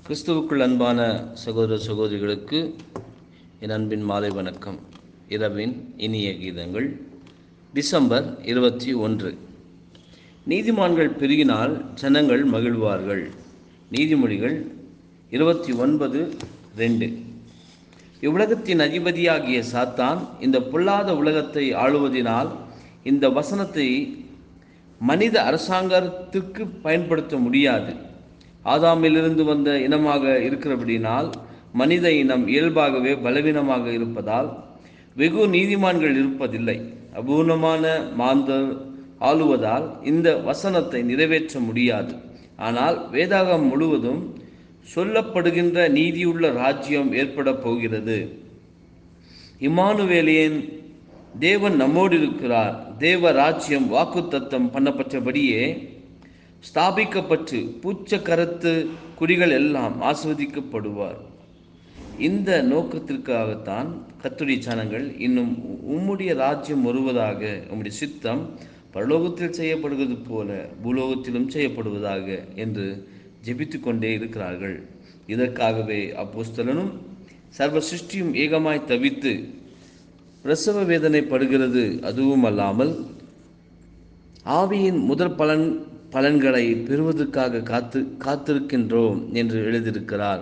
கிறிஸ்துவுக்குள் அன்பான சகோதர சகோதரிகளுக்கு என் அன்பின் மாலை வணக்கம். இரவின் இனிய கீதங்கள். டிசம்பர் 21. நீதிமான்கள் பெருகினால் ஜனங்கள் மகிழ்வார்கள். நீதிமொழிகள் 29:2. இவ்வுலகத்தின் அதிபதியாகிய சாத்தான் இந்த பொல்லாத உலகத்தை ஆளுவதினால் இந்த வசனத்தை மனித அரசாங்கத்திற்கு பயன்படுத்த முடியாது. ஆதாமிலிருந்து வந்த இனமாக இருக்கிறபடினால் மனித இனம் இயல்பாகவே பலவீனமாக இருப்பதால் வெகு நீதிமான்கள் இருப்பதில்லை. அபூர்ணமான மாந்தர் ஆளுவதால் இந்த வசனத்தை நிறைவேற்ற முடியாது. ஆனால் வேதாகம் முழுவதும் சொல்லப்படுகின்ற நீதியுள்ள ராஜ்யம் ஏற்பட போகிறது. இம்மானுவேலின் தேவன் நம்மோடு இருக்கிறார். தேவ ராஜ்யம் வாக்குத்தத்தம் பண்ணப்பட்டபடியே ஸ்தாபிக்கப்பட்டு பூச்ச கரத்து குடிகள் எல்லாம் ஆஸ்வதிக்கப்படுவார். இந்த நோக்கத்திற்காகத்தான் கர்த்தருடைய ஜனங்கள் இன்னும் உம்முடைய ராஜ்யம் வருவதாக, உம்முடைய சித்தம் பரலோகத்தில் செய்யப்படுவது போல பூலோகத்திலும் செய்யப்படுவதாக என்று ஜெபித்து கொண்டே இருக்கிறார்கள். இதற்காகவே அப்போஸ்தலனும் சர்வ சிருஷ்டியும் ஏகமாய் தவித்து பிரசவ வேதனை படுகிறது. அதுவும் அல்லாமல் ஆவியின் முதற் பலன்களை பெறுவதற்காக காத்திருக்கின்றோம் என்று எழுதியிருக்கிறார்.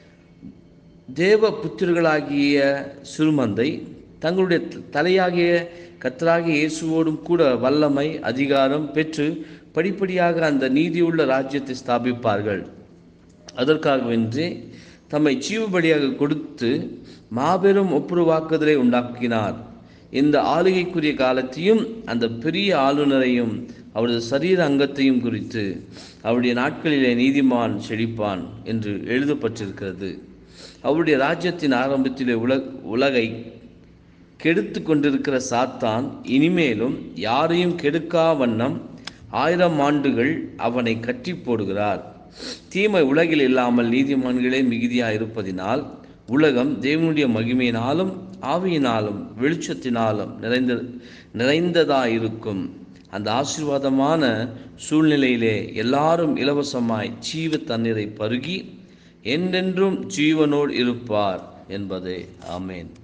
தேவ புத்திரர்களாகிய சிறுமந்தை தங்களுடைய தலையாகிய கர்த்தராகிய இயேசுவோடும் கூட வல்லமை அதிகாரம் பெற்று படிப்படியாக அந்த நீதியுள்ள ராஜ்யத்தை ஸ்தாபிப்பார்கள். அதற்காகவென்றே தம்மை ஜீவபலியாக கொடுத்து மாபெரும் ஒப்புரவாக்குதலை உண்டாக்கினார். இந்த ஆளுகைக்குரிய காலத்தையும் அந்த பெரிய ஆளுநரையும் அவரது சரீர அங்கத்தையும் குறித்து அவருடைய நாட்களிலே நீதிமான் செழிப்பான் என்று எழுதப்பட்டிருக்கிறது. அவருடைய ராஜ்யத்தின் ஆரம்பத்திலே உலகை கெடுத்து கொண்டிருக்கிற சாத்தான் இனிமேலும் யாரையும் கெடுக்கா வண்ணம் 1000 ஆண்டுகள் அவனை கட்டி போடுகிறார். தீமை உலகில் இல்லாமல் நீதிமான்களே மிகுதியாக இருப்பதினால் உலகம் தேவனுடைய மகிமையினாலும் ஆவியினாலும் வெளிச்சத்தினாலும் நிறைந்ததாயிருக்கும். அந்த ஆசீர்வாதமான சூழ்நிலையிலே எல்லாரும் இலவசமாய் ஜீவ தண்ணீரை பருகி என்றென்றும் ஜீவனோடு இருப்பார் என்பதே. ஆமேன்.